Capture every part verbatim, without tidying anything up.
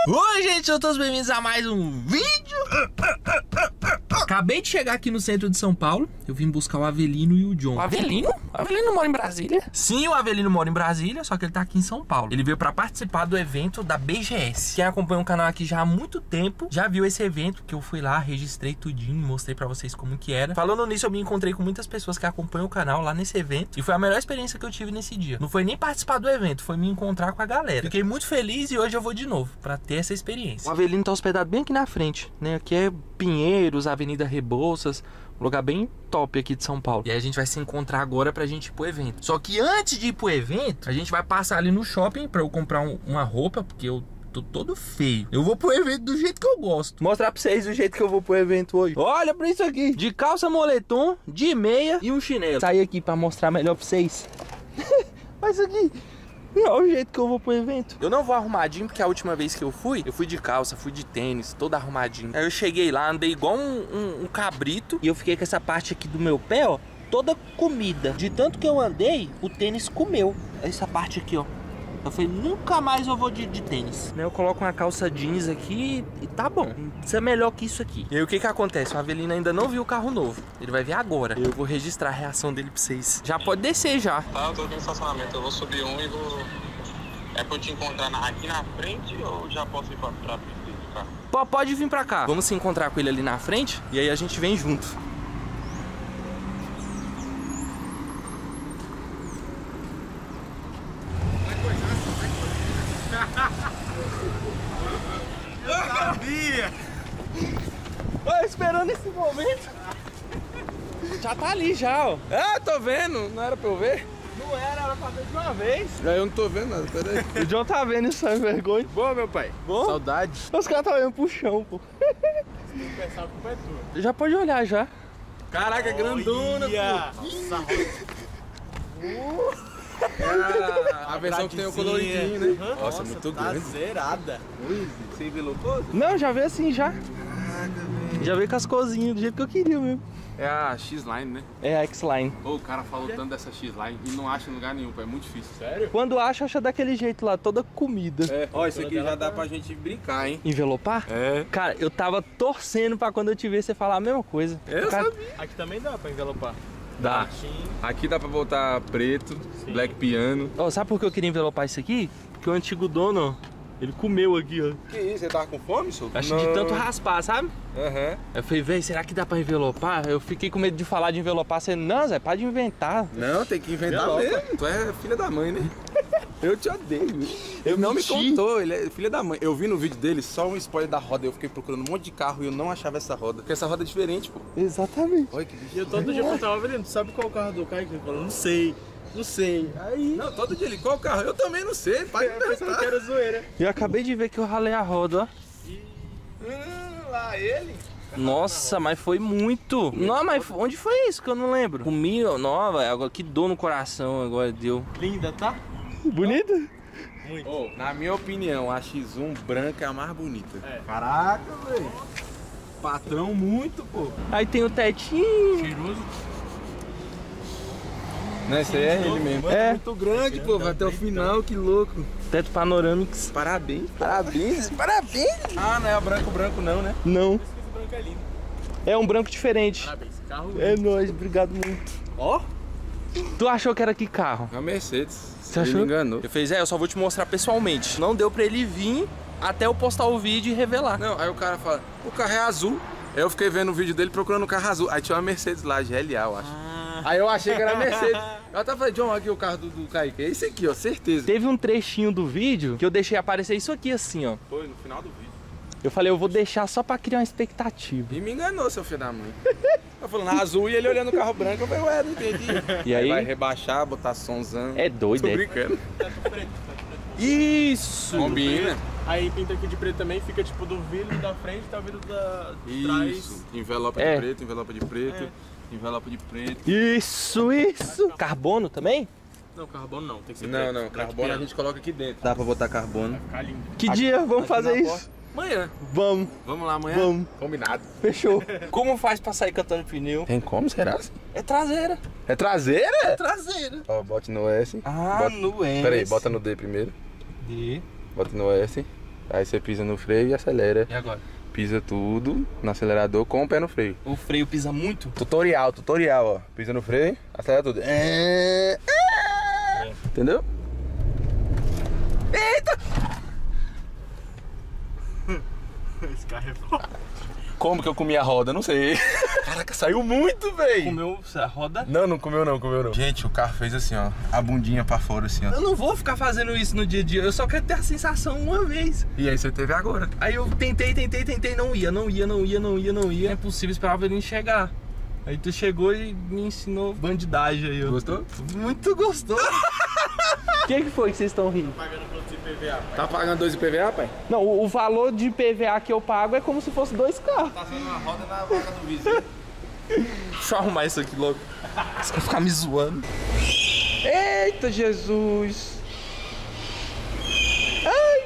Oi, gente, sejam todos bem-vindos a mais um vídeo. Acabei de chegar aqui no centro de São Paulo. Eu vim buscar o Avelino e o John. O Avelino? O Avelino mora em Brasília? Sim, o Avelino mora em Brasília, só que ele tá aqui em São Paulo. Ele veio pra participar do evento da B G S. Quem acompanha o canal aqui já há muito tempo já viu esse evento, que eu fui lá, registrei tudinho, mostrei pra vocês como que era. Falando nisso, eu me encontrei com muitas pessoas que acompanham o canal lá nesse evento. E foi a melhor experiência que eu tive nesse dia. Não foi nem participar do evento, foi me encontrar com a galera. Fiquei muito feliz e hoje eu vou de novo pra ter essa experiência. O Avelino tá hospedado bem aqui na frente, né? Aqui é Pinheiros, Avenida Rebouças, um lugar bem top aqui de São Paulo. E aí a gente vai se encontrar agora pra gente ir pro evento. Só que antes de ir pro evento, a gente vai passar ali no shopping pra eu comprar um, uma roupa, porque eu tô todo feio. Eu vou pro evento do jeito que eu gosto. Mostrar pra vocês o jeito que eu vou pro evento hoje. Olha pra isso aqui. De calça moletom, de meia e um chinelo. Saí aqui pra mostrar melhor pra vocês. Olha isso aqui. Olha o jeito que eu vou pro evento. Eu não vou arrumadinho, porque a última vez que eu fui, eu fui de calça, fui de tênis, todo arrumadinho. Aí eu cheguei lá, andei igual um, um, um cabrito. E eu fiquei com essa parte aqui do meu pé, ó, toda comida. De tanto que eu andei, o tênis comeu. Essa parte aqui, ó. Eu falei, nunca mais eu vou de, de tênis. Eu coloco uma calça jeans aqui e tá bom. Isso é melhor que isso aqui. E aí o que que acontece? O Avelino ainda não viu o carro novo. Ele vai ver agora. Eu vou registrar a reação dele pra vocês. Já pode descer já. Tá, eu tô aqui no estacionamento. Eu vou subir um e vou... É pra eu te encontrar na... aqui na frente ou já posso ir pra, pra cá? Pô, pode vir pra cá. Vamos se encontrar com ele ali na frente e aí a gente vem junto. Eu sabia! Ô, esperando esse momento. Já tá ali já, ó. Ah, tô vendo, não era pra eu ver? Não era, era pra ver de uma vez. Eu não tô vendo nada, peraí. O John tá vendo isso aí, vergonha. Boa, meu pai. Bom? Saudade. Os caras tá olhando pro chão, pô. Se não pensar, a culpa é tua. Já pode olhar já. Caraca, grandona, pô. Nossa, É a, a versão que tem o coloridinho, né? Uhum. Nossa, muito tá grande. zerada. Você envelopou? não, já veio assim já. Caraca, velho. Já veio com as cozinhas do jeito que eu queria mesmo. É a X-Line, né? É a X-Line. Ô, o cara falou tanto dessa X-Line e não acha em lugar nenhum, pô. É muito difícil. Sério? Quando acha, acha daquele jeito lá, toda comida. É, ó, isso aqui já dá pra gente brincar, hein? Envelopar? É. Cara, eu tava torcendo pra quando eu te ver você falar a mesma coisa. Eu Cara, sabia. Aqui também dá pra envelopar. dá. Aqui dá pra botar preto, black piano. Ó, sabe por que eu queria envelopar isso aqui? Porque o antigo dono, ó, ele comeu aqui, ó. Que isso? Você tava com fome, senhor? Acho que de tanto raspar, sabe? Aham. Eu falei, velho, será que dá pra envelopar? Eu fiquei com medo de falar de envelopar. Você, não, Zé, para de inventar. Não, tem que inventar Envelopa. mesmo. Tu é filha da mãe, né? Eu te odeio. Eu Ele não me menti. contou, ele é filha da mãe. Eu vi no vídeo dele só um spoiler da roda. Eu fiquei procurando um monte de carro e eu não achava essa roda. Porque essa roda é diferente, pô. Exatamente. Olha que bicho. E eu todo dia perguntava, Avelino, tu sabe qual é o carro do Kaique? Ele falou, não sei, não sei. Aí, Não, todo dia ele, qual carro? Eu também não sei, pai. eu pensava que era zoeira. Eu acabei de ver que eu ralei a roda, ó. Hum, lá ele. Nossa, mas foi muito. Não, mas onde foi isso que eu não lembro? Comi, ó, nova, agora que dor no coração agora deu. Linda, tá? Bonita? Muito. Oh, na minha opinião, a X um branca é a mais bonita. É. Caraca, velho. Patrão muito, pô. Aí tem o tetinho. Cheiroso. Não, esse aí é ele mesmo. É. Muito grande, pô. Vai até o final, que louco. Teto panorâmicos. Parabéns. Parabéns, parabéns. Ah, não é o branco branco não, né? Não, Esse branco é lindo. é um branco diferente. Parabéns, carro É nóis, obrigado muito. Ó. Tu achou que era que carro? É a Mercedes. Você Ele achou? me enganou. Eu fiz, é, eu só vou te mostrar pessoalmente. Não deu pra ele vir até eu postar o vídeo e revelar. Não, aí o cara fala, o carro é azul. Aí eu fiquei vendo o vídeo dele procurando o carro azul. Aí tinha uma Mercedes lá, G L A, eu acho. Ah. Aí eu achei que era a Mercedes. Eu até falei, John, aqui o carro do, do Kaique. É esse aqui, ó, certeza. Teve um trechinho do vídeo que eu deixei aparecer isso aqui assim, ó. Foi no final do vídeo. Eu falei, eu vou deixar só pra criar uma expectativa. E me enganou, seu filho da mãe. Eu falando azul e ele olhando o carro branco. Eu falei, ué, não entendi. E aí? Vai rebaixar, botar somzão. É doido, Tô é? brincando. Isso! Combina. Aí pinta aqui de preto também, fica tipo do vidro da frente, tá o vidro da, de trás. Isso. Envelopa É. de preto, envelopa de preto, É. envelopa de preto. Isso, isso! Carbono também? Não, carbono não, tem que ser Não, preto. não, Branco carbono a piano. gente coloca aqui dentro. Dá pra botar carbono. Ficar lindo. Que Aqui- dia vamos aqui fazer na isso? porta. Amanhã. Vamos, Vamos lá amanhã? Vamos. Combinado. fechou. Como faz pra sair cantando pneu? Tem como, será? É traseira. É traseira? É traseira. Ó, bote no S. Ah, Bota- no S. Pera aí, bota no D primeiro. D. Bota no S. Aí você pisa no freio e acelera. E agora? Pisa tudo no acelerador com o pé no freio. O freio pisa muito? Tutorial, tutorial, ó. Pisa no freio, acelera tudo. É... É. Entendeu? Eita! Esse carro é foda. Como que eu comi a roda? Não sei. Caraca, saiu muito, velho. Comeu a roda? Não, não comeu não, comeu não. Gente, o carro fez assim, ó. A bundinha pra fora, assim, ó. Eu não vou ficar fazendo isso no dia a dia, eu só quero ter a sensação uma vez. E aí você teve agora. Aí eu tentei, tentei, tentei, não ia, não ia, não ia, não ia, não ia. É impossível, esperava ele chegar. Aí tu chegou e me ensinou bandidagem aí, ó. Gostou? Muito gostoso. O que, que foi que vocês estão rindo? Pagando quanto de I P V A? Tá pagando dois I P V A, pai? Não, o, o valor de I P V A que eu pago é como se fosse dois carros. Tá sendo uma roda na vaga do vizinho. Deixa eu arrumar isso aqui logo. Você vai ficar me zoando. Eita, Jesus. Ai.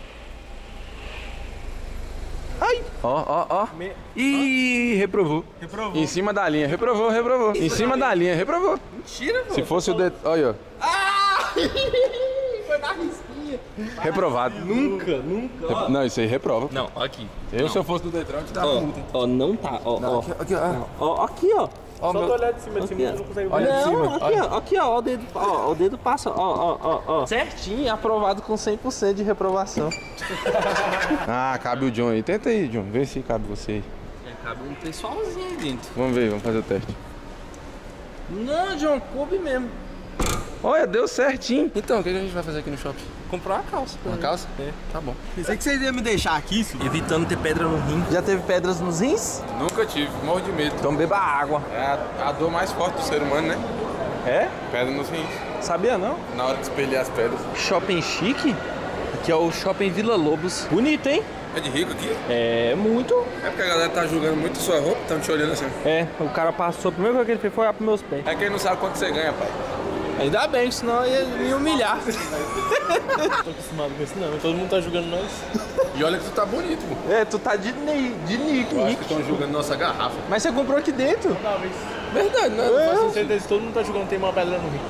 Ai. Ó, ó, ó. Me... Ih, reprovou. Reprovou. Em cima da linha, reprovou, reprovou. Em cima da linha, reprovou. Mentira, pô. Se fosse o dedo. Olha, ó. Ah! Foi na risquinha. Reprovado. Nunca, nunca. Rep- Não, isso aí reprova. Não, aqui. Eu, se eu fosse do Detran, eu te dava Ó, multa. ó, não tá. Ó, ó. Aqui, aqui, ó. Ó, aqui, ó. Ó, Só meu- tu olhar de cima, de cima, Aqui, tu não consegue ver. Olha de Não, cima, aqui, olha. ó, aqui, ó, o dedo, ó, o dedo passa, ó, ó, ó, ó. Certinho, aprovado com cem por cento de reprovação. Ah, cabe o John aí. Tenta aí, John. Vê se cabe você aí. É, cabe um pessoalzinho aí dentro. Vamos ver, vamos fazer o teste. Não, John, coube mesmo. Olha, deu certinho. Então, o que a gente vai fazer aqui no shopping? Comprou uma calça. Uma calça? É. Tá bom. Pensei que vocês iam me deixar aqui, isso. Evitando ter pedra no rim. Já teve pedras nos rins? Nunca tive, morro de medo. Então beba água. É a, a dor mais forte do ser humano, né? É? Pedra nos rins. Sabia não? Na hora de espelhar as pedras. Shopping chique? Aqui é o Shopping Vila Lobos. Bonito, hein? É de rico aqui? É muito. É porque a galera tá julgando muito sua roupa, estão te olhando assim. É, o cara passou, a primeira coisa que ele fez foi olhar pros meus pés. É quem não sabe quanto você ganha, pai. Ainda bem, senão ia me humilhar. Não tô acostumado com isso, não. Todo mundo tá julgando nós. E olha que tu tá bonito, pô. É, tu tá de, ni- de nick, Eu acho nick. que estão julgando nossa garrafa. Mas você comprou aqui dentro? Talvez. Verdade, né? Eu faço certeza que todo mundo tá julgando tem uma pedra no rio.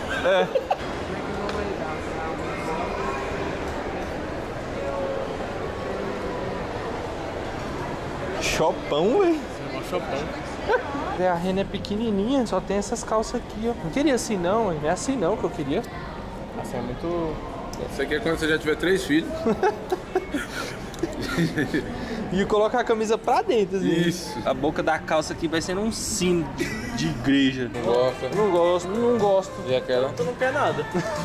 Chopão, velho. É um chopão. A rena é pequenininha, só tem essas calças aqui, ó. Não queria assim não, hein? Não é assim não que eu queria. Assim, é muito... Você quer quando você já tiver três filhos? E colocar a camisa pra dentro, assim. Isso. A boca da calça aqui vai sendo um sino de, de igreja. Gosta. Não gosto, não gosto. E aquela? Tu não quer nada.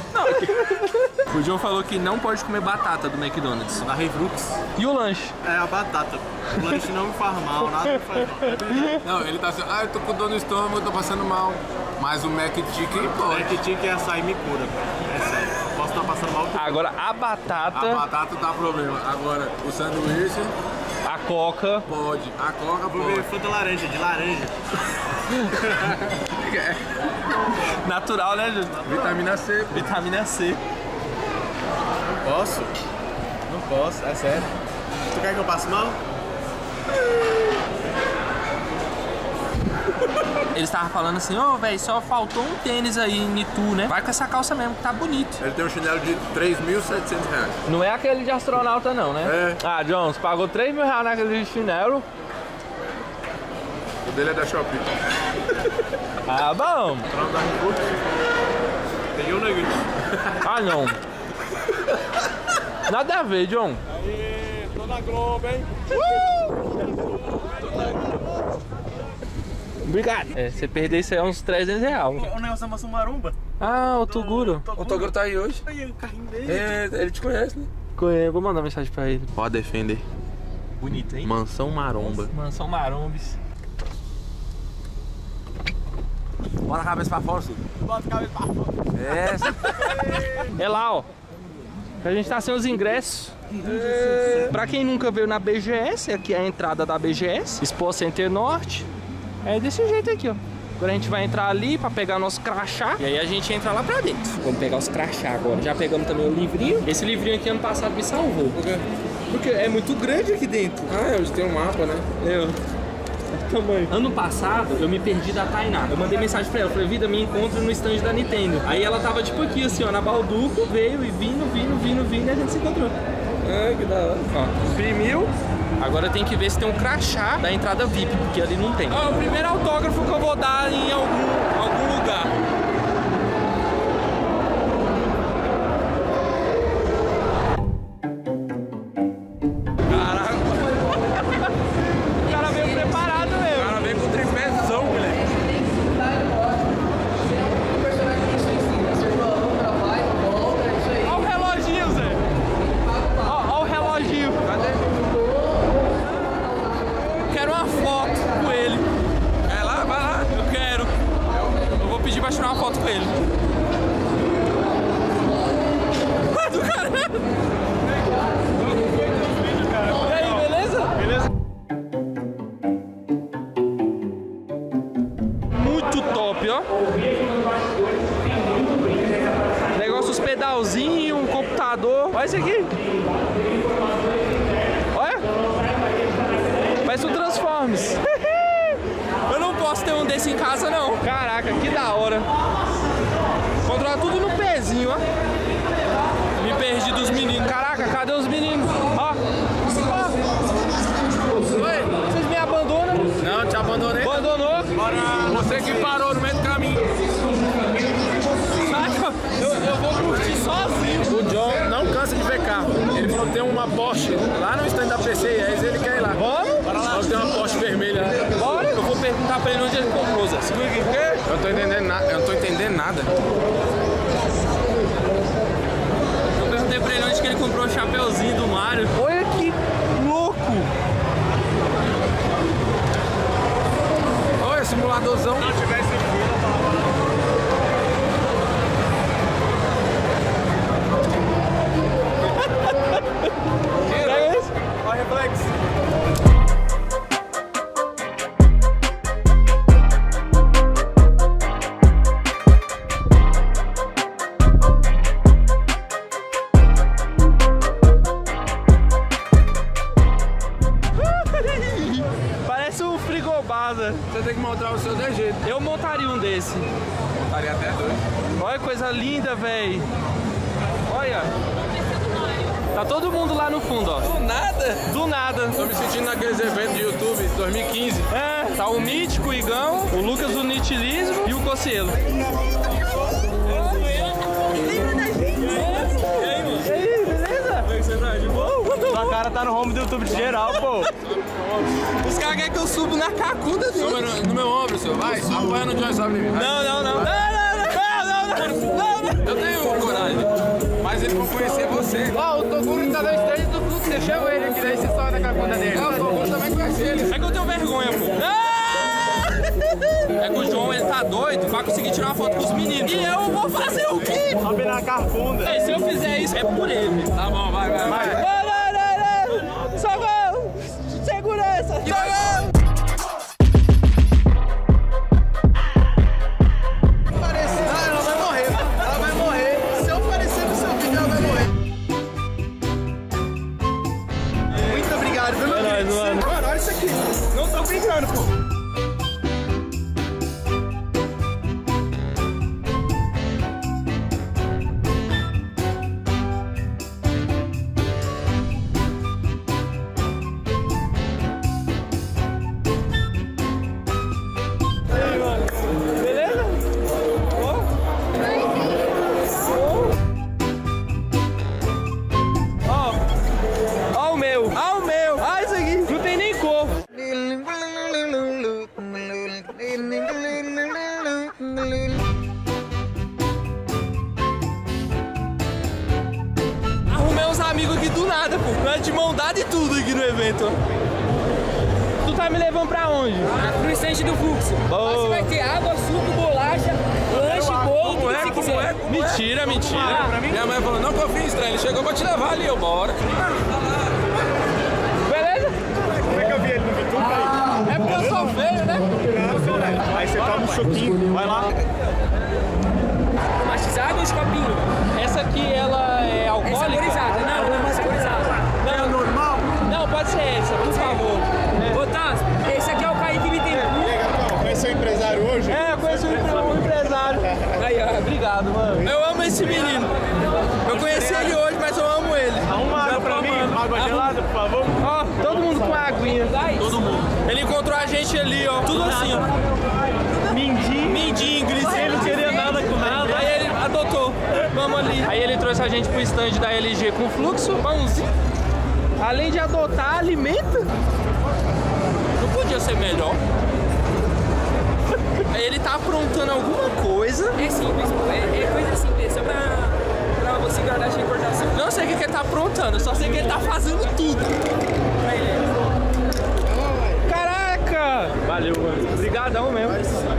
O João falou que não pode comer batata do McDonald's. Da Reflux. E o lanche? É a batata. O lanche não me faz mal, nada me faz mal. Não, ele tá assim, ah, eu tô com dor no estômago, eu tô passando mal. Mas o Mac Chicken pode. É que tinha que açaí me cura, cara. É sério. Posso estar passando mal. Agora a batata, A batata dá problema. Agora, o sanduíche a coca. pode. A coca Vou ver pode. fruta laranja, de laranja. Natural, né, Júlio? Vitamina C. Vitamina C. Posso? Não posso, é sério. Tu quer que eu passe mal? Eles estavam falando assim, ô, velho, só faltou um tênis aí em Itu, né? Vai com essa calça mesmo, que tá bonito. Ele tem um chinelo de três mil e setecentos reais. Não é aquele de astronauta não, né? É. Ah, John, você pagou três mil reais naquele chinelo. O dele é da Shopee. Ah, bom. Pronto, da Reflux. Peguei um negócio. Ah, não. Nada a ver, John. Aê, tô na Globo, hein? Obrigado. É, você perder isso aí é uns trezentos reais. O negócio da maçã maromba. Ah, o Toguro. O Toguro tá aí hoje. Aí, o carrinho dele. É, ele te conhece, né? Vou mandar mensagem pra ele. Pode defender. Bonito, hein? Mansão Maromba. Mansão Marombes. Bota a cabeça pra fora, Sudo. Bota a cabeça pra fora. É. É lá, ó. Que a gente tá sem os ingressos. Pra quem nunca veio na B G S, aqui é a entrada da B G S, Expo Center Norte. É desse jeito aqui, ó. Agora a gente vai entrar ali pra pegar nosso crachá. E aí a gente entra lá pra dentro. Vamos pegar os crachá agora. Já pegamos também o livrinho. Esse livrinho aqui ano passado me salvou. Por quê? Porque é muito grande aqui dentro. Ah, hoje tem um mapa, né? Eu. Tamanho. Ano passado eu me perdi da Tainá. Eu mandei mensagem pra ela, falei, vida, me encontra no stand da Nintendo. Aí ela tava tipo aqui, assim, ó, na Balduco, veio e vindo, vindo, vindo, vindo, e a gente se encontrou. Ah, que da hora. Ó, imprimiu. Agora tem que ver se tem um crachá da entrada V I P, porque ali não tem. Ó, o primeiro autógrafo que eu vou dar em algum, algum lugar. Caraca. O cara veio preparado mesmo. O cara veio com tripézão, moleque. Olha o reloginho, Zé. Olha o reloginho. Cadê? Quero uma foto com ele. Vai lá, vai lá. Eu quero. Eu vou pedir pra tirar uma foto com ele. Do caralho. E aí, beleza? Beleza. Muito top, ó. Negócio, os pedalzinhos, um computador. Olha isso aqui. Olha. Parece um Transformers. Eu não posso ter um desse em casa, não. Caraca, que da hora. Controla tudo no pezinho, ó. Me perdi dos meninos. Caraca, cadê os meninos? Ó. Ó. Oi, vocês me abandonam? Não, te abandonei. Abandonou? Bora. Você que parou no meio do caminho. Saca? Eu, eu vou curtir sozinho. O John não cansa de ver carro. Ele falou que tem uma Porsche lá no stand da P C, e aí ele quer ir lá. Vamos? Bora lá. Tem uma Porsche vermelha lá. Bora? Eu vou perguntar pra ele onde ele comprou, Zé. Segura aqui. O quê? Eu não tô entendendo nada. Eu não tô entendendo nada. Eu perguntei pra ele onde que ele comprou o chapeuzinho do Mario. Olha que louco! Olha, simuladorzão. Se não tivesse Pega esse. Olha o reflexo. Parece um frigobaza. Você tem que montar o seu de jeito. Eu montaria um desse. Montaria até dois. Olha que coisa linda, velho. Olha. Tá todo mundo lá no fundo, ó. Do nada. Do nada. Tô me sentindo naqueles eventos de YouTube dois mil e quinze. É, tá o Mítico, o Igão, o Lucas do Nitilismo e o Cocielo. Sua cara tá no home do YouTube de geral, pô. Os caras querem que eu subo na cacuda dele. Sobe no, no meu ombro, senhor. Vai, apoia no Joy, sobe em mim. Não, não, não. Não, não, não, não, não, não. Eu tenho coragem, mas ele vai conhecer você. Ó, o Toguro tá no estande do fluxo, você chama ele aqui, daí você sobe na cacuda dele. É, o Toguro também conhece ele. É que eu tenho vergonha, pô. É que o João, ele tá doido pra conseguir tirar uma foto com os meninos. E eu vou fazer o quê? Sobe na carpunda. Ei, se eu fizer isso, é por ele. Tá bom, vai, vai, vai. Não, não, não, não. Socorro! Segurança! Socorro! Ela vai morrer, ela vai morrer. Se eu aparecer no seu vídeo, ela vai morrer. Muito obrigado, viu, meu É nóis, mano. Mano, olha isso aqui. Não tô brincando, pô. Beleza? Ó. Ó. Ó o meu. Ó o meu. Ó isso aqui. Não tem nem cor. Arrumei uns amigos aqui do nada, pô. Nós de mão dada e tudo aqui no evento. Tu tá me levando pra onde? No estande do fluxo. Lá você vai ter água, suco, bolacha, lanche, bolo, tudo que você quiser. Mentira, mentira. Minha mãe falou, não confia em estranho. Ele chegou pra te levar ali, eu bora. Beleza? Como é que eu vi ele no YouTube aí? É porque eu sou feio, né? Aí você toma um choquinho, vai lá. Mastizado ou de copinho? Essa aqui, ela é É alcoólica? saborizada. Não, não é saborizada. É normal? Não, pode ser essa, por favor. Ô, Tassi, esse aqui é o Kaique Bittencourt. E aí, Gatão, conheceu o empresário hoje? É, eu conheci um empre- um empresário. Aí, ó. Obrigado, mano. Eu amo esse menino. Eu conheci ele hoje, mas eu amo ele. Arrumaram pra mim? a gente ali, ó. Tudo assim, ó. Mendigo. Mendigo, Ele não queria nada com nada. Aí ele adotou. Vamos ali. Aí ele trouxe a gente pro stand da L G com fluxo, pãozinho. Além de adotar, alimenta. Não podia ser melhor. Aí ele tá aprontando alguma coisa. É simples, pô. É, é coisa simples, só pra, pra você guardar de recordação. Não sei o que, que ele tá aprontando, só sei que ele tá fazendo tudo. Pra ele. Caraca! Valeu, mano. Obrigadão mesmo.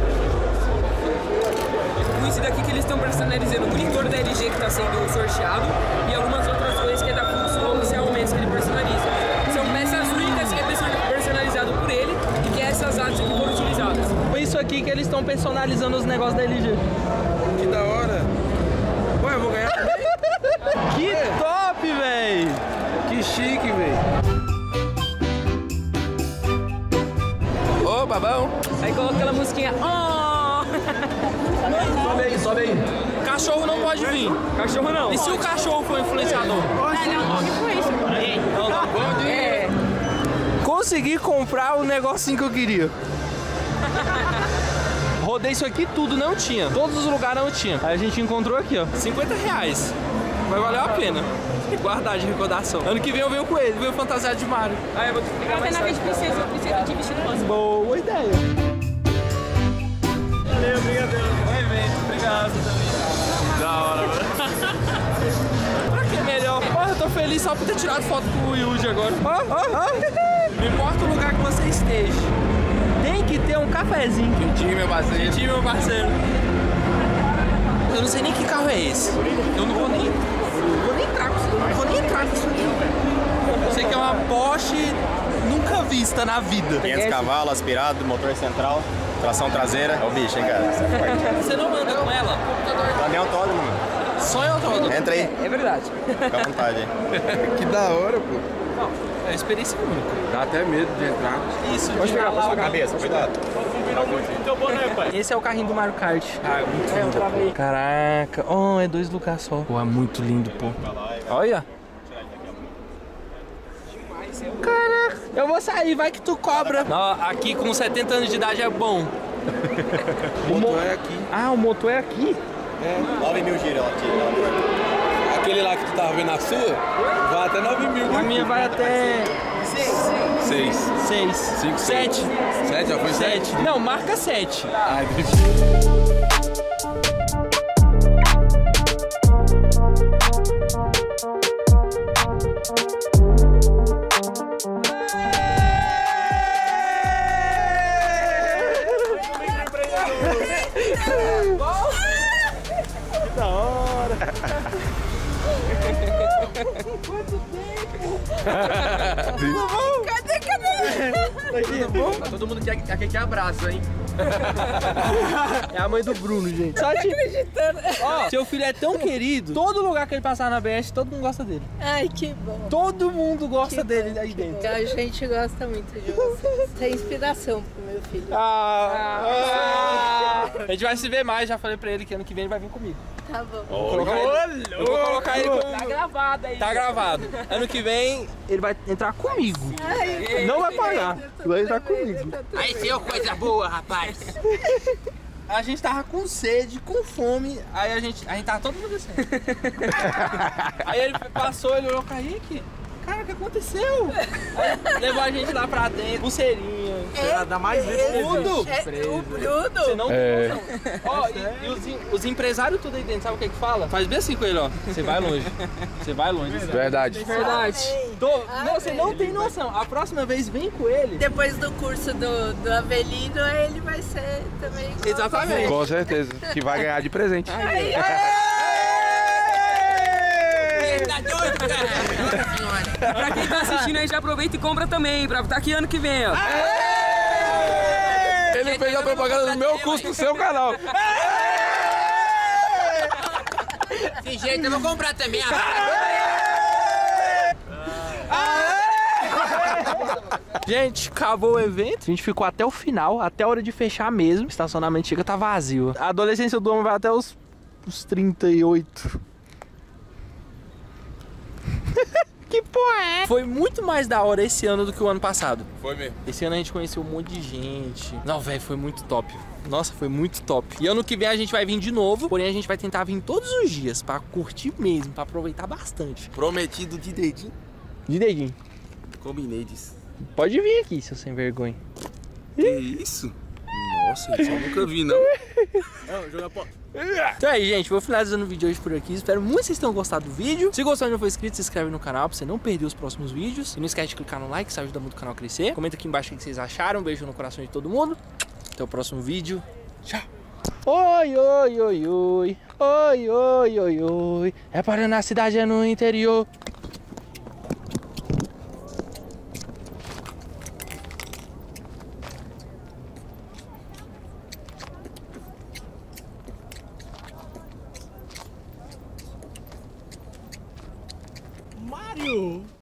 Com isso daqui que eles estão personalizando o monitor da L G que tá sendo sorteado e algumas outras coisas que é da Fluxo oficial mesmo que ele personaliza. São peças únicas que é personalizado por ele e que é essas artes que foram utilizadas. Foi isso aqui que eles estão personalizando os negócios da L G. Que da hora. Ué, eu vou ganhar também? Que top, véi! Que chique, velho. Ô, babão. Aí coloca aquela musiquinha. Oh! Sobe aí, sobe aí. Cachorro não pode vir. Cachorro não. E se o cachorro for influenciador? É, não, não influência. Não, não. É. Consegui comprar o negocinho que eu queria. Rodei isso aqui tudo, não tinha. Todos os lugares não tinha. Aí a gente encontrou aqui, ó. cinquenta reais. Mas valeu a pena. Guardar de recordação. Ano que vem eu venho com ele, venho fantasiado de Mario. Aí eu vou te explicar mais tarde. Princesa, princesa de vestido rosa. Boa ideia. Valeu, obrigadão. Vai bem, obrigado também. Da hora, mano. Pra que melhor? Ó, eu tô feliz só por ter tirado foto com o Yuji agora. Ó, ó, ó. Não importa o lugar que você esteja. Tem que ter um cafezinho. Quentinho, meu parceiro. Quentinho, meu parceiro. Eu não sei nem que carro é esse. Eu não vou nem... Não vou nem entrar com isso. Não vou nem entrar com isso aqui. Eu sei que é uma Porsche nunca vista na vida. quinhentos cavalos, aspirado, motor central, tração traseira. É o bicho, hein, cara? Isso é forte. Você não anda com ela? Tá nem autódromo, mano. Só em autódromo. Entra aí. É verdade. Fica à vontade aí. Que da hora, pô. É uma experiência única. Dá até medo de entrar. Isso, Pode de pegar ralar pra sua o- cabeça, cuidado. Virou muito no teu boné, pai. Esse é o carrinho do Mario Kart. Ah, é muito lindo. Pô. Caraca. Oh, é dois lugares só. Pô, é muito lindo, pô. Olha. Caraca. Eu vou sair, vai que tu cobra. Não, aqui com setenta anos de idade é bom. O motor é aqui. Ah, o motor é aqui? nove mil giros, ela tira. Aquele lá que tu tava vendo a sua, vai até nove mil. A minha vai até... Seis. Seis. Cinco, Sete. Sete, já foi sete? Sete. Não, marca sete. Ai, Da hora. Cadê, cadê? Tudo bom? Todo mundo quer, quer que abraço, hein? É a mãe do Bruno, gente. Só te... Acreditando. Ó, seu filho é tão querido, todo lugar que ele passar na B S, todo mundo gosta dele. Ai, que bom. Todo mundo gosta Que dele bom, aí que dentro. bom. A gente gosta muito de vocês. Você é inspiração pro meu filho. Ah, ah. A gente vai se ver mais, já falei pra ele que ano que vem ele vai vir comigo. Tá bom. Vou colocar ele, eu vou colocar ele como... Tá gravado aí. Tá gravado. Ano que vem ele vai entrar comigo. Ai, Não vai pagar, vai entrar comigo. Aí seu coisa boa, rapaz. A gente tava com sede, com fome, aí a gente, a gente tava todo mundo assim. Aí ele passou, ele olhou pra Rick. Cara, o que aconteceu? Aí levou a gente lá pra dentro, pulseirinha. é, Dá mais vezes é, tudo. é, o Você Bruno. não É. não. Ó, e, e os, em- os empresários tudo aí dentro, sabe o que que fala? Faz bem assim com ele, ó. Você vai longe. Você vai longe. verdade. Verdade. Tô, não, você não tem noção. A próxima vez vem com ele. Depois do curso do, do Avelino, ele vai ser também. Exatamente. Com certeza. Que vai ganhar de presente. Aí, Tá doido, cara? Nossa senhora. Pra quem tá assistindo aí, já aproveita e compra também, pra tá aqui ano que vem, ó. Ele fez a propaganda do meu curso no seu canal. Sem jeito, eu vou comprar também, rapaz. Gente, acabou o evento. A gente ficou até o final, até a hora de fechar mesmo. O estacionamento chega, tá vazio. A adolescência do homem vai até os, os trinta e oito. Que Que porra é? Foi muito mais da hora esse ano do que o ano passado. Foi mesmo. Esse ano a gente conheceu um monte de gente. Não, velho, foi muito top. Nossa, foi muito top. E ano que vem a gente vai vir de novo, porém a gente vai tentar vir todos os dias pra curtir mesmo, pra aproveitar bastante. Prometido de dedinho. De dedinho. Combinades. Pode vir aqui, seu sem vergonha. Que isso? Nossa, isso eu nunca vi, não. Não, joga po... Então é aí, gente, vou finalizando o vídeo hoje por aqui. Espero muito que vocês tenham gostado do vídeo. Se gostou e não for inscrito, se inscreve no canal pra você não perder os próximos vídeos. E não esquece de clicar no like, isso ajuda muito o canal a crescer. Comenta aqui embaixo o que vocês acharam. Um beijo no coração de todo mundo. Até o próximo vídeo. Tchau. Oi, oi, oi, oi. Oi, oi, oi, oi. É para na cidade, é no interior. Mario!